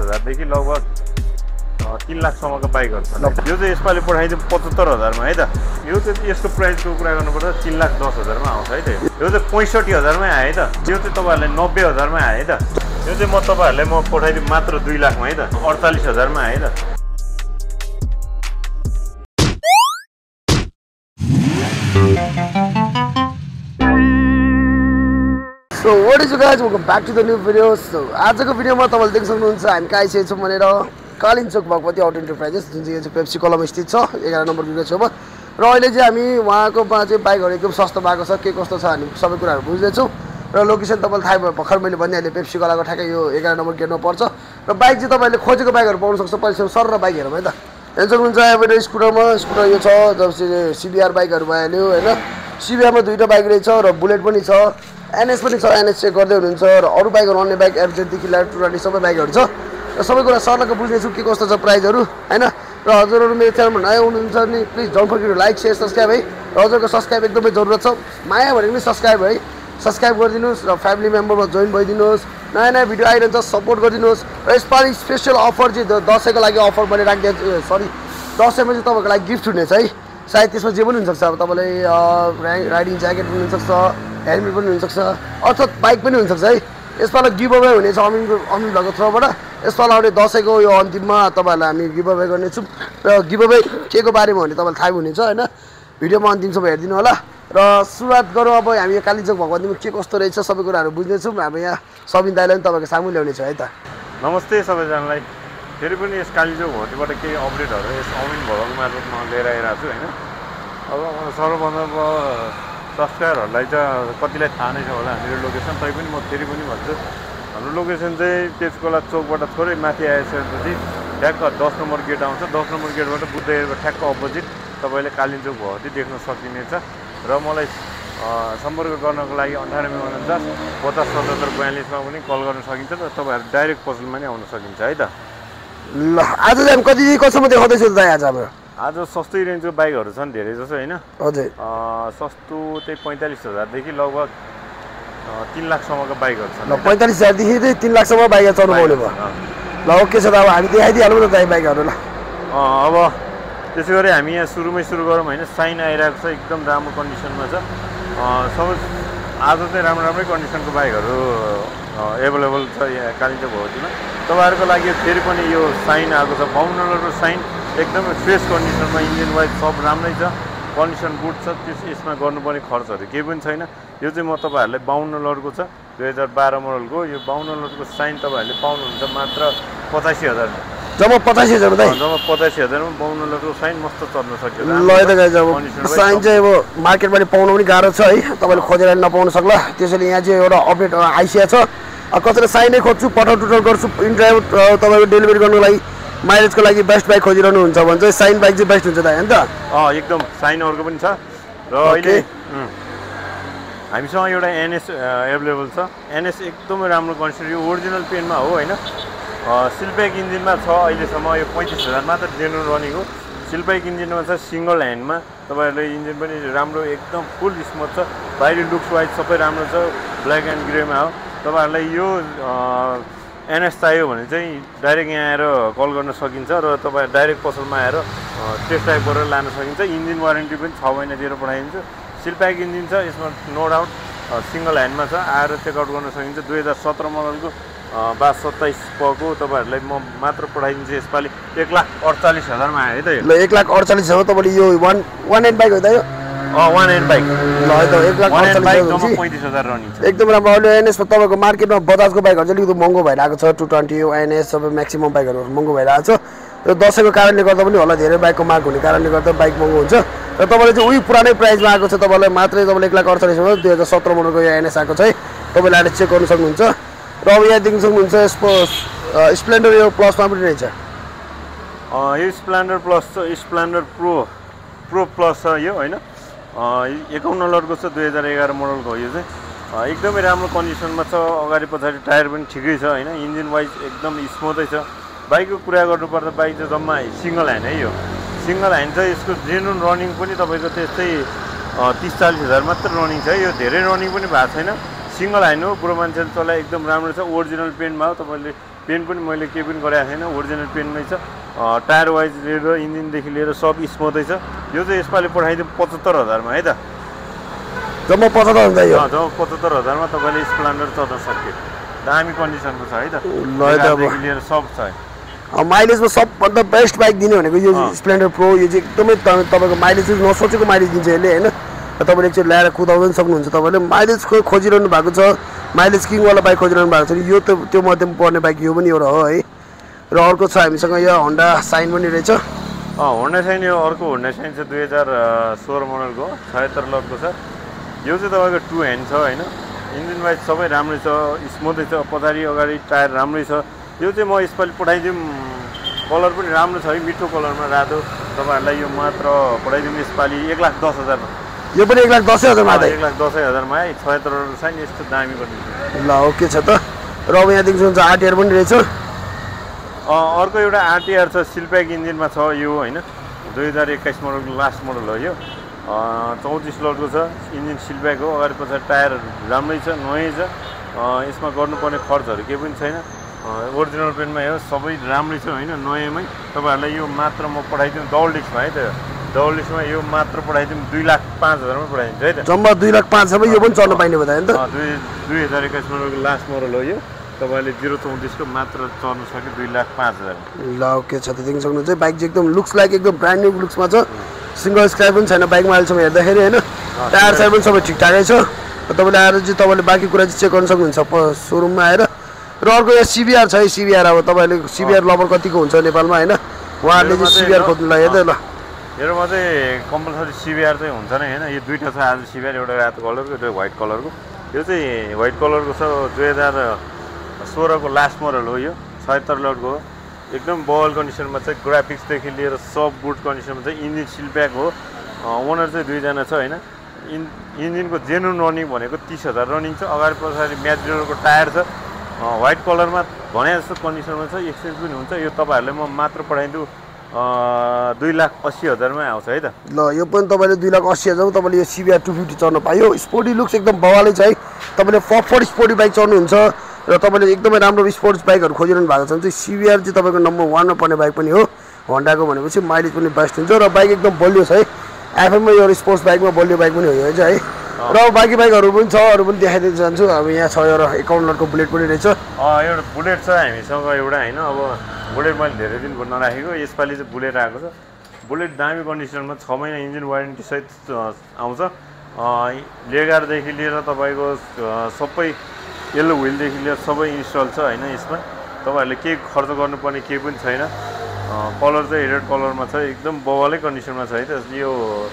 45,000 देखि लगभग 3 लाखसम्मको बाइकहरु छन्। यो चाहिँ यसपालि पठाइदिउँ 75,000 मा है त। यो चाहिँ यसको प्राइसको कुरा गर्नुपर्दा 3,10,000 मा आउँछ है त। यो चाहिँ 65,000 मै आयो है त। यो चाहिँ तपाईहरुले 90,000 मा आयो है त। यो चाहिँ म तपाईहरुलाई पठाइदिउँ मात्र 2 लाख मा है त। 48,000 मा आयो है त। So what is you guys, welcome back to the new video. So आजको भिडियोमा तपाईले देख्न सक्नुहुन्छ हामी कहाँ आइसकेको छौं भनेर कालिन्चोक भगवती अटो एन्टरप्राइजेस जुन चाहिँ पेप्सी कलम स्थित छ 11 नम्बर बिल्डिङको छेउमा। र अहिले चाहिँ हामी उहाँको चाहिँ बाइकहरु एकदम सस्तो भएको छ, के कस्तो छ हामी सबै कुराहरु बुझ्दै छौं। र लोकेसन तपाईलाई थाहा भयो, भर्खर मैले भनिहाले पेप्सी कलाको ठ्याक्कै यो 11 नम्बर गेटमा पर्छ। र बाइक चाहिँ तपाईले खोजेको बाइकहरु पाउन सक्छ पहिलेसम्म सर र बाइक हेरौँ है त। हेर्न सक्नुहुन्छ अब स्कुटर यो छ, जस्तै सीबीआर बाइकहरु भइहाल्यो हैन। सीबीआरमा दुईटा बाइक रहेछ र बुलेट पनि छ, एनएस पनि छ, एनएस चेक गर्दै हुनुहुन्छ। र अरु बाइकहरु अन्य बाइक एफजेड देखि लिएर 220 सबै बाइकहरु छ। र सबै कुरा सरलको बुझ्नेछु के कस्तो छ प्राइसहरु हैन। र हजुरहरु मेरो च्यानलमा नयाँ हुनुहुन्छ नि please don't forget to like share subscribe है। र हजुरको सब्स्क्राइब एकदमै जरुरत छ, माया भनेको नि सब्स्क्राइब है। सब्स्क्राइब गरिदिनुस् र फ्यामिली मेम्बरमा जोइन भइदिनुस्, नयाँ नयाँ भिडियो आइरहन्छ सपोर्ट गरिदिनुस्। र यसपालि स्पेशल अफर चाहिँ दशैंको लागि अफर मैले राखिदिएको, सरी दशैंमा चाहिँ तपाईहरुको लागि गिफ्ट हुनेछ है। सायद त्यसमा जे पनि हुन सक्छ, अब तपाईले राइडिङ ज्याकेट पनि हुन सक्छ, हेलमेट पनि हुन सक्छ, अर्थात् बाइक पनि हुन सक्छ है। यसपालि गिभ अवे हुनेछ अमिन भगको थ्रुबाट। यसपालि आउने दशैंको यो अन्तिममा तपाईहरुलाई हामी गिभ अवे गर्नेछौँ। र गिभ अवे के को बारेमा भने तपाईलाई थाहा हुनेछ हैन। भिडियोमा अन्तिमसम्म हेर्दिनु होला। र सुरुवात गरौँ अब हामी यो कालिन्चोक भगवतीमा के कस्तो रहेछ सबै कुराहरु बुझ्नेछौँ। हामी यहाँ सबिन दाइलाई पनि तपाईको सामु ल्याउनेछ है त। नमस्ते सबैजनालाई। फेरि पनि यस कालिन्चोक भगवतीबाट केही अपडेटहरु यस अमिन भगको मार्फतमा लिएर आइरहेको छु हैन। अब सर्वप्रथम सब्स्क्राइबरहरुलाई चाहिँ कतिलाई थाहा नै छ होला हाम्रो लोकेसन, तैपनि म फेरि पनि भन्छु हाम्रो लोकेसन चाहिँ पेप्सीकोला चोकबाट थोरै माथि आइसकेपछि ठ्याक्क 10 नम्बर गेट आउँछ। 10 नम्बर गेटबाट बुद्ध एयरको ठ्याक्क अपोजिट तपाईले कालिन्चोक भगवती देख्न सकिनेछ। र मलाई सम्पर्क गर्नको लागि 9849 50 77 42 मा पनि कल गर्न सकिन्छ र तपाईहरु डाइरेक्ट पसलमा नै आउन सकिन्छ है त। ल आज चाहिँ कति कसम्म देखाउँदै छु दाइ? आज सस्तै रेन्जको बाइकहरु छन् धेरै जसो हैन। हजुर सस्तो चाहिँ 45,000 देखि लगभग 3 लाखसम्मको बाइकहरु छन्। ल 45,000 देखि चाहिँ 3 लाखसम्म बाइक चलाउनु पाउने भयो। ल ओके छ, अब हामी देखाइदिहालौँ न दाइ बाइकहरु। ल अब त्यसैगरी हामी यहाँ सुरु गरौँ हैन। साइन आइरहेको छ, एकदम राम्रो कन्डिसनमा छ। सबै आज चाहिँ राम्रै कन्डिसनको बाइकहरु एभेलेबल छ यहाँ कालिन्चोक भगवतीमा। तपाईहरुको लागि फेरि पनि यो साइन आएको छ 52 नम्बरको साइन, एकदमै फ्रेस कन्डिसनमा, इन्जिन वाइज सब राम्रै छ, कन्डिसन गुड छ। यसमा गर्नुपर्ने खर्चहरु केही पनि छैन। यो चाहिँ म तपाईहरुलाई 52 नम्बरको छ 2012 मोडलको। यो 52 नम्बरको साइन तपाईहरुले पाउनुहुन्छ मात्र 85,000 मा। जम्मा 85,000 दाइ। जम्मा 85,000 मा 52 नम्बरको साइन मस्त चल्न सक्यो। ल यता गाइस अब साइन चाहिँ अब मार्केटमा पाउन पनि गाह्रो छ है, तपाईले खोजेर नपाउन सक्ला। त्यसैले यहाँ चाहिँ एउटा अपडेट आइसिया छ। कसैले साइनै खोज्छु पठाउ टुटल गर्छु इन ड्राइभ तपाईको डेलिभरी गर्नको लागि माइलेजको लागि बेस्ट बाइक खोजिरहनु हुन्छ भने चाहिँ साइन बाइक चाहिँ बेस्ट हुन्छ दाइ हैन त। एकदम साइनहरुको पनि छ। र अहिले हामीसँग एउटा एनएस अवेलेबल छ। एनएस एकदमै राम्रो कन्डिसन, यो ओरिजिनल पेनमा हो हैन। सिलप्याक इन्जिनमा छ अहिलेसम्म। यो 35,000 मात्र जेन्युन रनिङ हो। सिलप्याक इन्जिनमा छ, सिंगल ह्यान्डमा। तपाईहरुले इन्जिन पनि राम्रो एकदम फुल स्मुथ छ। बाहिरी लुक्स वाइज सबै राम्रो छ, ब्ल्याक एन्ड ग्रेमा हो। तपाईहरुलाई यो एनएस चाहियो भने चाहिँ डाइरेक्ट यहाँ आएर कल गर्न सकिन्छ र तपाईहरु डाइरेक्ट पसलमा आएर टेस्ट ड्राइभ गरेर लान सकिन्छ। इन्जिन वारेन्टी पनि 6 महिना दिएर पठाइन्छ। सिलप्याक इन्जिन छ यसमा नो डाउट, सिंगल ह्यान्डमा छ, आएर चेकआउट गर्न सकिन्छ। 2017 मोडलको 22-27 पको तपाईहरुलाई म मात्र पठाइदिन्छु यसपालि 1,48,000 मा आयो है त। ल 1,48,000 तपाईले यो 1 एन्ड बाइक हो त यो? 1 एन्ड बाइक। ल यो त 1,48,000 35,000 रनिङ छ। एकदम राम्रो। अहिले एनएस तपाईको मार्केटमा बजाजको बाइकहरु चाहिँ अलिकति महँगो भइरहेको छ। 220 एनएस सबै म्याक्सिमम बाइकहरु महँगो भइरहेको छ। र दशैंको कारणले गर्दा पनि होला, धेरै बाइकको माग हुने कारणले गर्दा बाइक महँगो हुन्छ। र तपाईले चाहिँ उही पुरानै प्राइसमा आएको छ, तपाईलाई मात्रै तपाईले 1,48,000 2017 मोडलको यो एनएस आएको छ है। तपाईले आएर चेक गर्न सक्नुहुन्छ। र अब यहाँ देख्न सक्नुहुन्छ स्प्लेन्डर यो प्लसमा पनि रहेछ। यो स्प्लेन्डर प्लस छ, स्प्लेन्डर प्रो प्लस छ यो हैन। 51 नम्बरको छ 2011 मोडलको हो। यो चाहिँ एकदमै राम्रो कन्डिसनमा छ। अगाडि पछाडि टायर पनि ठिकै छ हैन। इन्जिन वाइज एकदम स्मुथै छ। बाइकको कुरा गर्नुपर्दा बाइक चाहिँ जम्मा सिंगल ह्यान्ड है। यो सिंगल ह्यान्ड छ। यसको जेन्युन रनिङ पनि तपाईको त्यस्तै 30-40,000 मात्र रनिङ छ। यो धेरै रनिङ पनि भएको छैन। सिंगल ह्यान्ड हो, बुढो मान्छेले चलाए एकदम राम्रो छ। ओरिजिनल पेन्टमा हो, तपाईले पेन पनि मैले केही पनि गरेको छैन, ओरिजिनल पेनमै छ। टायर वाइज लिएर इन्जिनदेखि लिएर सब स्मुथै छ। यो चाहिँ यसपालि पठाइदिउँ 75,000 मा है त। जम्मा 75,000 यो जम्मा 75,000 मा तपाईँले स्प्लेन्डर चढ्न सक्यो। दामी कन्डिसनको छ है त, ल त अब लिएर सब छ। माइलेजमा सबभन्दा बेस्ट बाइक दिने भनेको यो स्प्लेन्डर प्रो। यो चाहिँ एकदमै तपाईँको माइलेज नसोचेको माइलेज दिन्छ यसले होइन। तपाईँले एकचोटि ल्याएर कुदाउन सक्नुहुन्छ। तपाईँले माइलेज खोजिरहनु भएको छ, माइलेज किङवाला बाइक खोजिरहनु भएको छ, यो त त्यो मध्येमा पर्ने बाइक यो पनि एउटा हो है। र अर्को छ हामीसँग यो होन्डा साइन पनि रहेछ। होन्डा साइन, यो अर्को होन्डा साइन छ 2016 मोडलको 76 लटको छ। यो चाहिँ तपाईँको 2 ह्यान्ड छ होइन। इन्जिन वाइज सबै राम्रै छ, स्मुथै छ, पछाडि अगाडि टायर राम्रै छ। यो चाहिँ म यसपालि पठाइदिउँ, कलर पनि राम्रो छ है, मिठो कलरमा रातो। तपाईँहरूलाई यो मात्र पठाइदिउँ यसपालि 1,10,000 मा। यो पनि 1,10,000 मा 1,10,000 मा 76 साइन यस्तो दामी गरिदिन्छ। ल ओके छ त। र अब यहाँदेखि हुन्छ आरटिआर पनि रहेछ। अर्को एउटा आरटिआर छ, सिलप्याक इन्जिनमा छ यो होइन। 2021 मोडलको लास्ट मोडल हो यो। 34 लटको छ, इन्जिन सिलप्याक हो, अगाडि पछाडि टायर राम्रै छ, नयाँ छ। यसमा गर्नुपर्ने खर्चहरू केही पनि छैन। ओरिजिनल पेनमा हो, सबै राम्रै छ होइन, नयाँमै। तपाईँहरूलाई यो मात्र म पठाइदिउँ डबल डिस्कमा है त। डबल डिस्कमा यो मात्र पठाइदिउँ 2,05,000 मा पठाइदिन्छ है त। जम्मा 2,05,000 मा यो पनि चढ्न पाइने भयो नि त। 2021 मोडलको लास्ट मोडल हो यो। तपाईँले 034 को मात्र चढ्न सक्यो 2,05,000। ल ओके छ त। देख्न सक्नुहुन्छ बाइक चाहिँ एकदम लुक्स लाइक एकदम ब्रान्ड न्यू लुक्समा छ। सिङ्गल स्क्र्याच पनि छैन बाइकमा अहिलेसम्म हेर्दाखेरि होइन। टायर साइड पनि सबै ठिकठाकै छ। तपाईँले आएर चाहिँ तपाईँले बाँकी कुरा चाहिँ चेक गर्न सक्नुहुन्छ सोरुममा आएर। र अर्को यहाँ सिबिआर छ है। सिबिआर अब तपाईँले सिबिआर लभर कतिको हुन्छ नेपालमा होइन, उहाँहरूले चाहिँ सिबिआर खोज्नु लाग्यो त। ल मेरोमा चाहिँ कम्पलसरी सिबिआर चाहिँ हुन्छ नै होइन। यो दुईवटा छ आज सिबिआर, एउटा रातो कलरको एउटा व्हाइट कलरको। यो चाहिँ व्हाइट कलरको छ, 2016 को लास्ट मोडल हो यो। 76 लटको हो, एकदम बल कन्डिसनमा चाहिँ ग्राफिक्सदेखि लिएर सब गुड कन्डिसनमा चाहिँ। इन्जिन सिलप्याक हो, ओनर चाहिँ 2 जना छ होइन। इन्जिनको जेन्युन रनिङ भनेको 30,000 रनिङ छ। अगाडि पछाडि म्याजिनरको टायर छ, व्हाइट कलरमा भने जस्तो कन्डिसनमा छ। एक्सचेन्ज पनि हुन्छ। यो तपाईँहरूलाई म मात्र पठाइदिउँ 2,80,000 मा आउँछ है त। ल यो पनि तपाईँले 2,80,000 मा तपाईँले यो सिबिआर 250 चढ्न पायो। स्पोर्टी लुक्स एकदम बवालै छ है। तपाईँले फर स्पोर्टी बाइक चढ्नुहुन्छ र तपाईँले एकदमै राम्रो स्पोर्ट्स बाइकहरू खोजिरहनु भएको छ भने चाहिँ सिबिआर चाहिँ तपाईँको नम्बर 1 मा पर्ने बाइक पनि हो। होन्डाको भनेपछि माइलेज पनि बेस्ट हुन्छ र बाइक एकदम बलियो छ है। एफएममा यो स्पोर्ट्स बाइकमा बलियो बाइक पनि हो यो चाहिँ है। र बाँकी बाइकहरू पनि छ, अरू पनि देखाइदिन चाहन्छु। अब यहाँ छ एउटा 51 लटको बुलेट पनि रहेछ। एउटा बुलेट छ हामीसँग एउटा होइन। अब बुलेट मैले धेरै दिन नराखेको, यसपालि चाहिँ बुलेट आएको छ। बुलेट दामी कन्डिसनमा 6 महिना इन्जिन वारेन्टी सहित आउँछ। लेगारदेखि लिएर तपाईँको सबै येल्लो व्हिलदेखि लिएर सबै इन्स्टल छ होइन। यसमा तपाईँहरूले केही खर्च गर्नुपर्ने केही पनि छैन। कलर चाहिँ रेड कलरमा छ, एकदम बवालै कन्डिसनमा छ है त। यो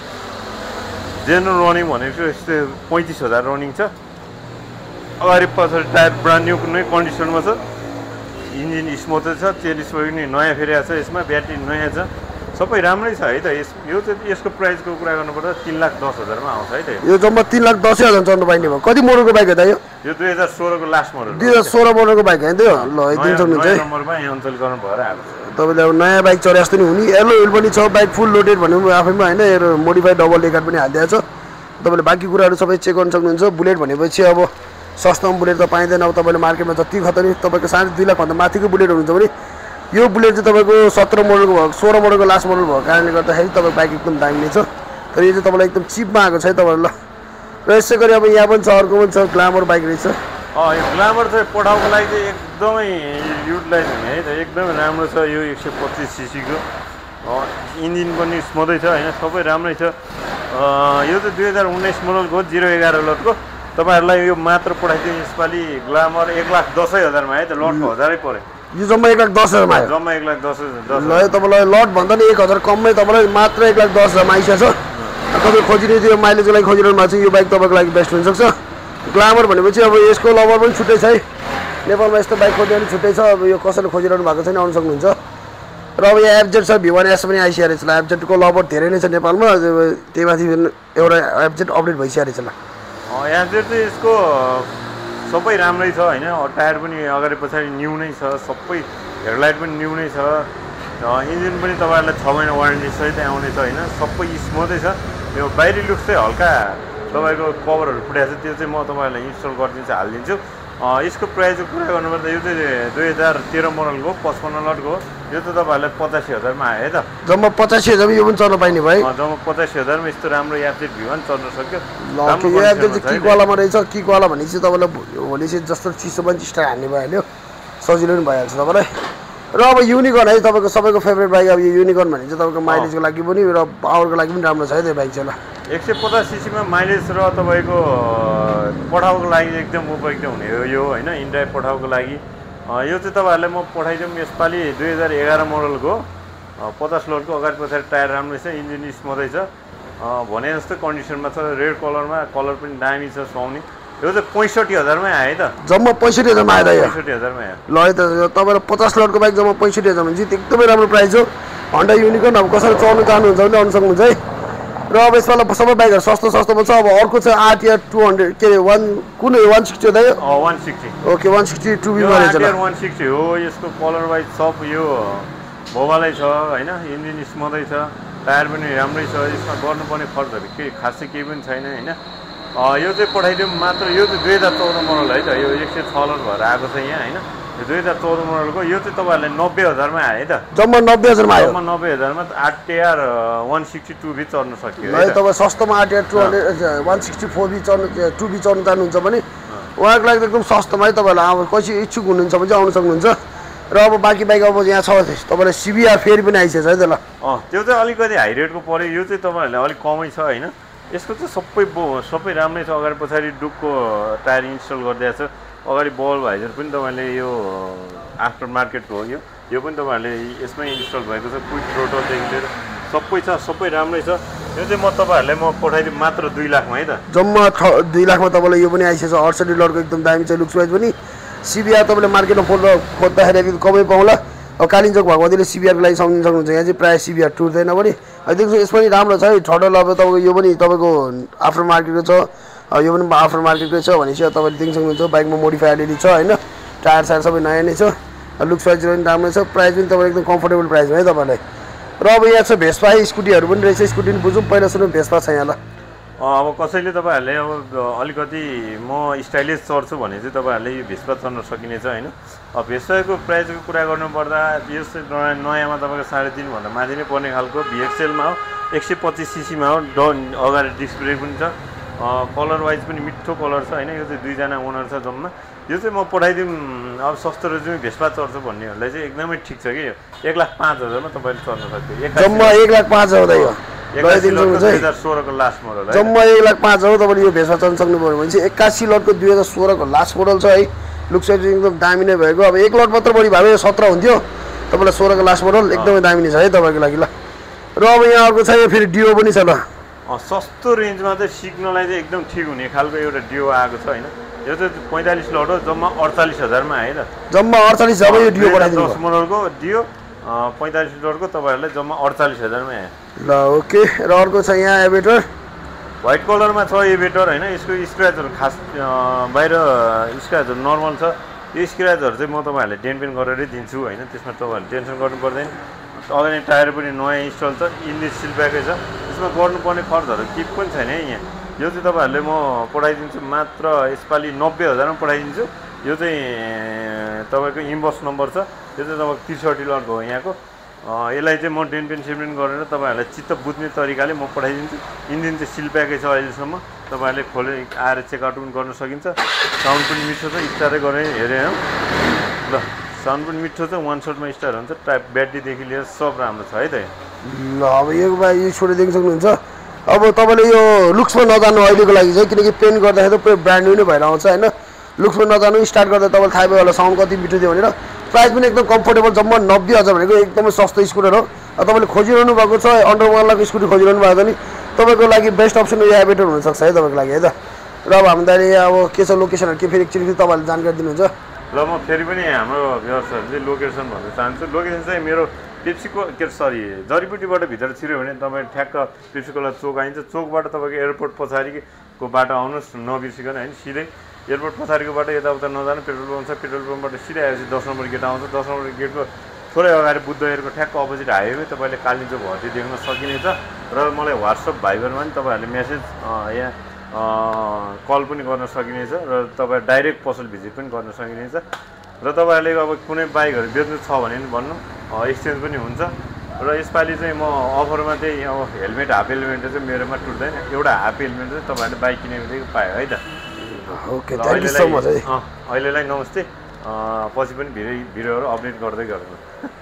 जेनरल रनिङ भनेको यस्तै 35,000 रनिङ छ। अगाडि पछाडि टायर ब्रान्ड न्यू कुनै कन्डिसनमा छ। इन्जिन स्मुथै छ, चेन स्पोक पनि नयाँ फेरिएको छ यसमा, ब्याट्री नयाँ छ, सबै राम्रै छ है त। यो चाहिँ यसको प्राइसको कुरा गर्नुपर्दा 3,10,000 मा आउँछ है त। यो जम्मा 3,10,000 चढ्नु पाइने भयो। कति मोडलको बाइक हो त यो? यो 2016 को लास्ट मोडल। 2016 मोडलको बाइक होइन त्यो। ल यति सक्नुहुन्छ है। नम्बरमा एन्सल गर्नु भएर आएको छ। तपाईँले अब नयाँ बाइक चढे जस्तो नि हुने। येल्लो व्हिल पनि छ, बाइक फुल लोडेड भन्नु आफैमा होइन। यो मोडिफाइड डबल लेगार पनि हालिदिएको छ। तपाईँले बाँकी कुराहरू सबै चेक गर्न सक्नुहुन्छ। बुलेट भनेपछि अब सस्तामा बुलेट त पाइँदैन। अब तपाईँले मार्केटमा जति खतनी तपाईँको 2.5 लाखभन्दा माथिको बुलेट हुन्छ भने यो बुलेट चाहिँ तपाईँको 17 मोडलको भयो, 16 मोडलको लास्ट मोडल भएको कारणले गर्दाखेरि तपाईँको बाइक एकदम दामी नै छ। तर यो चाहिँ तपाईँलाई एकदम चिपमा आएको छ है तपाईँलाई। ल र यसै गरी अब यहाँ पनि छ, अर्को पनि छ, ग्लामर बाइक रहेछ। यो ग्लामर चाहिँ पठाउको लागि चाहिँ एकदमै युटिलाइज हुने है त। एकदमै राम्रो छ यो। 125 सीसीको इन्जिन पनि स्मुथै छ होइन, सबै राम्रै छ। यो चाहिँ 2019 मोडलको 011 लटको। तपाईँहरूलाई यो मात्र पठाइदिउँ यसपालि ग्लामर 1,10,000 मा है त। लटको 1000 पऱ्यो। यो जम्मा 1,10,000 मा आयो। जम्मा 1,10,000। ल तपाईँलाई लट भन्दा नि 1,000 कममै तपाईँलाई मात्र 1,10,000 मा आइसकेको छ। तपाईँ खोजिने त्यो माइलेजको लागि खोजिरहनु भएको छ, यो बाइक तपाईँको लागि बेस्ट हुनसक्छ। ग्लामर भनेपछि अब यसको लभर पनि छुट्टै छ है। नेपालमा यस्तो बाइक खोज्ने पनि छुट्टै छ। अब यो कसैले खोजिरहनु भएको छैन, आउनु सक्नुहुन्छ। र अब यहाँ एफजेड छ, V1S पनि आइसकेको छ। एफजेडको लभर धेरै नै छ नेपालमा। त्यही माथि एउटा एफजेड अपडेट भइसकेको छ। ल एफजेड चाहिँ यसको सबै राम्रै छ होइन। टायर पनि अगाडि पछाडि न्यू नै छ, सबै हेडलाइट पनि न्यू नै छ। इन्जिन पनि तपाईँहरूलाई 6 महिना वारेन्टी सहित आउनेछ होइन। सबै स्मुथै छ। यो बाहिरी लुक्स चाहिँ हल्का तपाईँको कभरहरू फुटेको छ, त्यो चाहिँ म तपाईँहरूलाई इन्स्टल गरिदिन्छु, हालिदिन्छु। यसको प्राइसको कुरा गर्नुपर्दा यो चाहिँ 2013 मोडलको 55 लटको यो त तपाईँहरूलाई 85,000 मा आयो है त। जम्मा 85,000 यो पनि चल्न पाइने भयो। जम्मा 85,000 मा यस्तो राम्रो एफजेड भ्यू पनि चल्न सक्यो। ल यो एफजेड चाहिँ किकवालामा रहेछ। किकवाला भने चाहिँ तपाईँलाई भोलि चाहिँ जस्तो चिसो पनि स्टार हान्ने भइहाल्यो, सजिलो पनि भइहाल्छ तपाईँलाई। र अब युनिकर्न है तपाईँको सबैको फेभरेट बाइक। अब यो युनिकर्न भने चाहिँ तपाईँको माइलेजको लागि पनि र पावरको लागि पनि राम्रो छ है त्यो बाइक चाहिँ। ल 150 सीसीमा माइलेज र तपाईँको पठाउको लागि एकदम उपयुक्त हुने हो यो होइन, इन्ड्राइभ पठाउको लागि। यो चाहिँ तपाईँहरूलाई म पठाइदिउँ यसपालि 2011 मोडलको 50 लोडको अगाडि पछाडि टायर राम्रो छ, इन्जिन स्मुथै छ, भने जस्तो कन्डिसनमा छ, रेड कलरमा, कलर पनि दामी छ, सुहाउने। यो चाहिँ 65,000 मै आयो है त। जम्मा 65,000 मा आयो। 65,000 मा आयो। ल है त तपाईँलाई 50 लोडको बाइक जम्मा 65,000 भने चाहिँ एकदमै राम्रो प्राइस हो। होन्डा युनिकर्न अब कसरी चढ्नु चाहनुहुन्छ भने आउनु सक्नुहुन्छ है। र अब यसपालि सबै बाइकहरू सस्तो सस्तोमा छ। अब अर्को छ आरटिआर 200 के 1 कुन 160 हो त यो? 160। ओके 160 2B मा रहेछ। आरटिआर 160 हो। यसको कलर वाइज सब यो भोबालै छ होइन, इन्जिन स्मुथै छ, टायर पनि राम्रै छ। यसमा गर्नुपर्ने खर्चहरू केही खासै केही पनि छैन होइन। यो चाहिँ पठाइदिउँ मात्र। यो चाहिँ 2014 मोडल है त। यो 106 लट भएर आएको छ यहाँ होइन। यो 2014 मोडलको यो चाहिँ तपाईँहरूलाई 90,000 मा आयो है त। जम्मा 90,000 मा आयो। जम्मा 90,000 मा आरटिआर 162B चढ्न सक्यो है। तपाईँ सस्तोमा आरटिआर 164B चढ्नु 2B चढ्नु चाहनुहुन्छ भने उहाँको लागि एकदम सस्तोमा है। तपाईँहरूलाई अब कसै इच्छुक हुनुहुन्छ भने चाहिँ आउनु सक्नुहुन्छ। र अब बाँकी बाइक अब यहाँ छ तपाईँलाई सिबिआर फेरि पनि आइसकेछ है त। ल त्यो चाहिँ अलिकति हाई रेटको पऱ्यो। यो चाहिँ तपाईँहरूले अलिक कमै छ होइन। यसको चाहिँ सबै राम्रै छ। अगाडि पछाडि डुकको टायर इन्स्टल गरिदिएको छ। अगाडि बल भाइजर पनि तपाईँले यो आफ्टर मार्केटको हो। यो पनि तपाईँहरूले यसमै इन्स्टल भएको छ। क्विक थ्रोटलदेखि लिएर सबै छ, सबै राम्रै छ। यो चाहिँ तपाईँहरूलाई म पठाइदिउँ मात्र 2 लाखमा है त। जम्मा 2 लाखमा तपाईँलाई यो पनि आइसकेछ। 68 लटको एकदम दामी छ लुक्स वाइज पनि। सिबिआर तपाईँले मार्केटमा खोज्दाखेरि अलिकति कमै पाउला। अब कालिम्पोङ भगवतीले सिबिआरको लागि सम्झिनु सक्नुहुन्छ। यहाँ चाहिँ प्रायः सिबिआर टुट्दैन पनि। देखिन्छ यस पनि राम्रो छ है। थर्डल अब तपाईँको यो पनि तपाईँको आफ्टर मार्केटको छ। यो पनि आफ्टर मार्केटकै छ भनेपछि तपाईँले देख्न सक्नुहुन्छ। बाइकमा मोडिफाई अलिअलि छ होइन। टायर सायर सबै नयाँ नै छ। लुक्स वाइज पनि राम्रो छ। प्राइस पनि तपाईँको एकदम कम्फोर्टेबल प्राइस हो है तपाईँलाई। र अब यहाँ छ भेस्पा स्कुटीहरू पनि रहेछ। स्कुटी पनि बुझौँ पहिला सुरु भेस्पा छ यहाँ। ल अब कसैले तपाईँहरूले अब अलिकति म स्टाइलिस चढ्छु भने चाहिँ तपाईँहरूले यो भेस्पा चढ्न सकिनेछ होइन। अब भेस्पाको प्राइसको कुरा गर्नुपर्दा यो चाहिँ नयाँमा तपाईँको 3.5 भन्दा माथि नै पर्ने खालको भिएक्सएलमा हो। 125 सीसीमा हो। अगाडि डिस्क ब्रेक पनि छ। कलर वाइज पनि मिठो कलर छ होइन। यो चाहिँ 2 जना ओनर छ जम्मा। यो चाहिँ म पठाइदिउँ अब सस्तो रेन्जमै भेस्पा चढ्छु भन्नेहरूलाई चाहिँ एकदमै ठिक छ कि। 1,05,000 मा तपाईँले चढ्न सक्यो। जम्मा 1,05,000 हो त यो। 2016 को लास्ट मोडल है। जम्मा 1,05,000 हो। तपाईँले यो भेस्पा चढ्न सक्नुभयो भने चाहिँ 81 लटको 2016 को लास्ट मोडल छ है। लुक्स वाइज एकदम दामी नै भएको। अब 1 लट मात्र बढी भयो 17 हुन्थ्यो। तपाईँलाई 16 को लास्ट मोडल एकदमै दामी नै छ है तपाईँको लागि। ल र अब यहाँ अर्को छ यो फेरि डिओ पनि छ। ल सस्तो रेन्जमा चाहिँ सिक्नलाई चाहिँ एकदम ठिक हुने खालको एउटा डिओ आएको छ होइन। यो चाहिँ 45 लट हो। जम्मा 48,000 मा आयो त। जम्मा 48 जब यो डिओ पठाइदिनु 10 मोडलको डिओ 45 लटको तपाईँहरूलाई जम्मा 48,000 मा आयो। ल ओके। र अर्को छ यहाँ एभेटर व्हाइट कलरमा छ एभेटर होइन। यसको स्क्र्याचहरू खास बाहिर स्क्र्याचहरू नर्मल छ। यो स्क्र्याचहरू चाहिँ म तपाईँहरूले डेन्ट पेन गरेरै दिन्छु होइन। त्यसमा तपाईँहरूले टेन्सन गर्नु पर्दैन। अगाडि टायर पनि नयाँ इन्स्टल छ। इन्जिन सिल प्याकै छ। यसमा गर्नुपर्ने खर्चहरू केही पनि छैन है यहाँ। यो चाहिँ तपाईँहरूले म पठाइदिन्छु मात्र यसपालि 90,000 मा पठाइदिन्छु। यो चाहिँ तपाईँको इम्बस नम्बर छ। यो चाहिँ तपाईँको 63 लटको हो यहाँको। यसलाई चाहिँ म डेन्ट पेन सेन्ट पेन गरेर तपाईँहरूलाई चित्त बुझ्ने तरिकाले म पठाइदिन्छु। इन्जिन चाहिँ सिल प्याकै छ अहिलेसम्म। तपाईँहरूले खोले आएर चेकआउट पनि गर्न सकिन्छ। साउन्ड पनि मिठो छ। स्टारै गरेर हेरेँ हो। ल साउन्ड पनि मिठो छ। 1 शटमा स्टार हुन्छ। टाइप ब्याट्रीदेखि लिएर सब राम्रो छ है त। ल अब यो भाइ यो छोडेर देख्न सक्नुहुन्छ। अब तपाईँले यो लुक्समा नजानु अहिलेको लागि चाहिँ, किनकि पेन्ट गर्दाखेरि त पुरै ब्रान्ड न्यू नै भएर आउँछ होइन। लुक्समा नजानु। स्टार्ट गर्दा तपाईँलाई थाहा भयो होला साउन्ड कति मिठो थियो भनेर। प्राइस पनि एकदम कम्फोर्टेबल। जम्मा 90,000 भनेको एकदमै सस्तो स्कुटर हो। तपाईँले खोजिरहनु भएको छ अन्डरवालाको स्कुटी खोजिरहनु भएको छ नि तपाईँको लागि बेस्ट अप्सन यो एभेटर हुनसक्छ है तपाईँको लागि है त। र अब हामीलाई अब के छ लोकेसनहरू के फेरि एकचोटि तपाईँहरूले जानकारी दिनुहुन्छ। ल म फेरि पनि हाम्रो भ्युअर्सहरूले लोकेसन भन्न चाहन्छु। लोकेसन चाहिँ मेरो पेप्सीको जडीबुटीबाट भित्र छिर्यो भने तपाईँ ठ्याक्क पेप्सीकोला चोक आइन्छ। चोकबाट तपाईँको एयरपोर्ट पछाडिको बाटो आउनुहोस् नबिर्सिकन होइन। सिधै एयरपोर्ट पछाडिको बाटो यताउता नजानु। पेट्रोल पम्प छ। पेट्रोल पम्पबाट सिधै आएपछि 10 नम्बर गेट आउँछ। 10 नम्बर गेटको थोरै अगाडि बुद्ध एयरको ठ्याक्क अपोजिट हाइवे तपाईँले कालिम्पोङ भर्ती देख्न सकिनेछ। र मलाई व्हाट्सएप भाइबरमा पनि तपाईँहरूले मेसेज यहाँ कल पनि गर्न सकिनेछ र तपाईँ डाइरेक्ट पसल भिजिट पनि गर्न सकिनेछ र तपाईँहरूले अब कुनै बाइकहरू बेच्नु छ भने पनि भन्नु एक्सचेन्ज पनि हुन्छ र यसपालि चाहिँ म अफरमा चाहिँ अब हेलमेट हाफ हेलमेट चाहिँ मेरोमा टुट्दैन एउटा हाफ हेलमेट चाहिँ तपाईँहरूले बाइक किने बित्तिकै पायो है त okay thank you so much है अहिलेलाई नमस्ते पछि पनि भिडियोहरू अपडेट गर्दै गर्नु